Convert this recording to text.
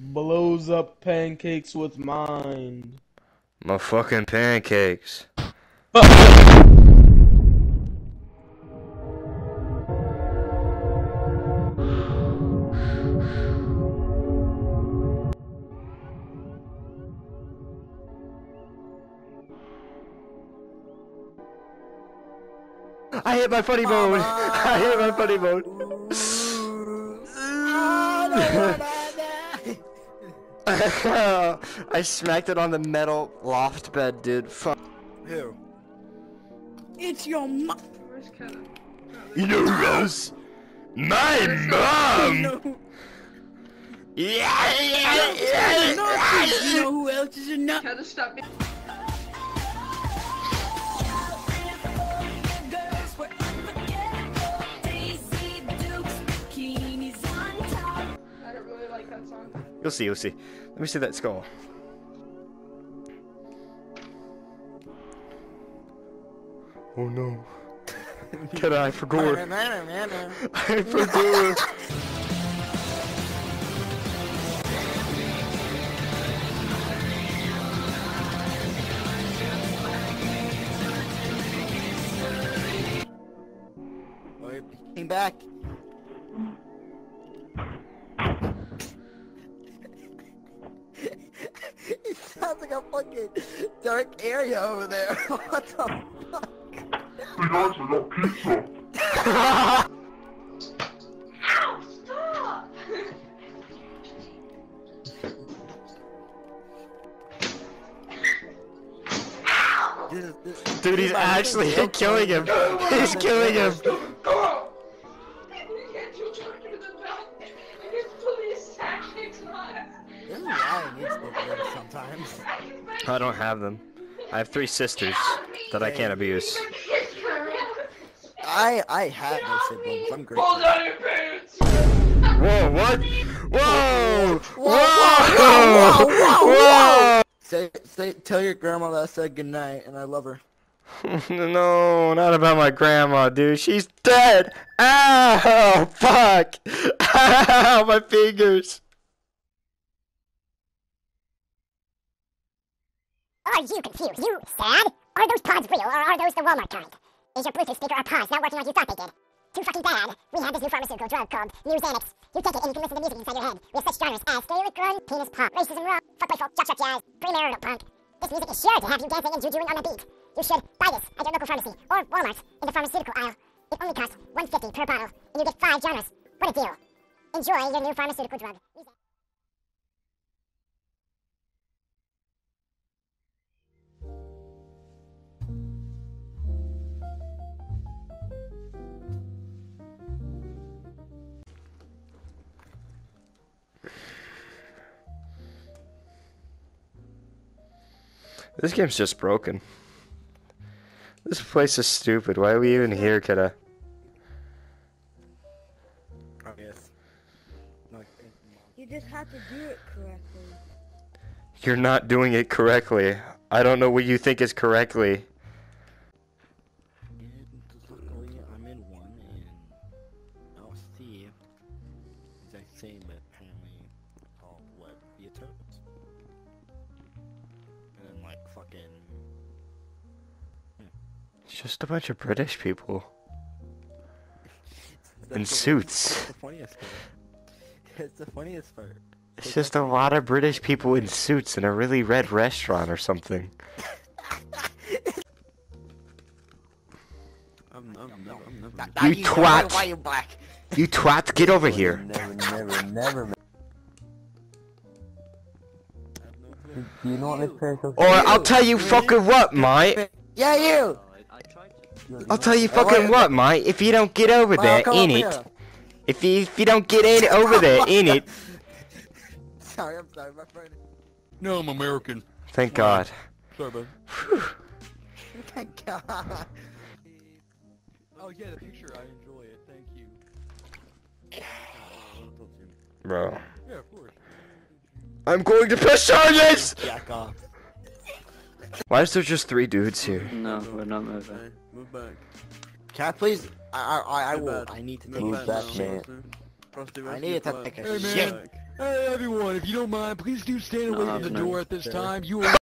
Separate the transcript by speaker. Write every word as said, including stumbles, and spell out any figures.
Speaker 1: blows up pancakes with mind.
Speaker 2: My fucking pancakes. I hit my funny mode. I hit my funny mode. I smacked it on the metal loft bed, dude. Fuck.
Speaker 3: Who? It's your mom.
Speaker 2: You know who else? My mom.
Speaker 3: No.
Speaker 2: Yeah, yeah, yeah, yeah.
Speaker 3: You know who else is a nut?
Speaker 4: Gotta stop me.
Speaker 2: You'll see, you'll see. Let me see that skull. Oh no. Can I forgot? I forgot.
Speaker 3: Came back. It sounds like a fucking dark area over there. What the fuck?
Speaker 5: Hey guys, I got pizza.
Speaker 4: Ow! Stop!
Speaker 2: Dude, he's actually killing him. He's killing him.
Speaker 3: Sometimes.
Speaker 2: I don't have them. I have three sisters that I can't abuse.
Speaker 3: I I have no siblings. I'm grateful.
Speaker 4: Pull down your pants!
Speaker 2: Whoa, what? Whoa!
Speaker 3: Whoa! Whoa! Whoa!
Speaker 2: Whoa!
Speaker 3: Say say tell your grandma that I said goodnight and I love her.
Speaker 2: No, not about my grandma, dude. She's dead. Ow! Fuck! Ow! My fingers.
Speaker 6: Are you confused? You sad? Are those pods real, or are those the Walmart kind? Is your Bluetooth speaker or pods not working like you thought they did? Too fucking bad. We have this new pharmaceutical drug called New Xanax. You take it and you can listen to music inside your head. We have such genres as gaelic grunt, penis pop, racism rock, fuck by folk, jock jock jazz, premarital punk. This music is sure to have you dancing and jujuing on the beat. You should buy this at your local pharmacy or Walmart in the pharmaceutical aisle. It only costs one fifty per bottle, and you get five genres. What a deal. Enjoy your new pharmaceutical drug.
Speaker 2: This game's just broken. This place is stupid. Why are we even here, kidda?
Speaker 3: Oh, yes.
Speaker 7: You just have to do it correctly.
Speaker 2: You're not doing it correctly. I don't know what you think is correctly.
Speaker 3: Luckily, I'm in one, and I'll see. Exact same, but apparently all web via turtles. And then, like, fucking.
Speaker 2: It's just a bunch of British people.
Speaker 3: That's
Speaker 2: In
Speaker 3: the-
Speaker 2: suits.
Speaker 3: That's the funniest part. It's the funniest part.
Speaker 2: It's just a lot of British people in suits in a really red restaurant or something.
Speaker 3: I'm, I'm, I'm, I'm, I'm,
Speaker 2: You twat!
Speaker 3: Why are you black?
Speaker 2: You twat, get over here!
Speaker 8: Never, never, never. Do you know what this place is?
Speaker 2: Or I'll tell you fucking what, mate!
Speaker 3: Yeah, you!
Speaker 2: I'll tell you fucking what, mate, if you don't get over there, in it. If you, if you don't get in over there, in it.
Speaker 3: Sorry, I'm sorry, my friend.
Speaker 9: No, I'm American.
Speaker 2: Thank God.
Speaker 9: Sorry, bud.
Speaker 3: Thank God.
Speaker 9: Oh yeah, the picture. I enjoy it. Thank you.
Speaker 2: Bro.
Speaker 9: Yeah, of course.
Speaker 2: I'm going to press charges!
Speaker 3: Jack off.
Speaker 2: Why is there just three dudes here?
Speaker 10: No, we're not moving.
Speaker 9: Hey, move back.
Speaker 3: Can I please? I I I, I
Speaker 9: Too
Speaker 3: will.
Speaker 9: bad.
Speaker 3: I need to take
Speaker 9: Move
Speaker 3: a
Speaker 8: back,
Speaker 3: shit.
Speaker 8: man.
Speaker 3: I need to take a
Speaker 9: Hey,
Speaker 3: shit.
Speaker 9: man. Hey everyone, if you don't mind, please do stand away
Speaker 2: No,
Speaker 9: from the
Speaker 2: no,
Speaker 9: door at this
Speaker 8: sir.
Speaker 9: time. You are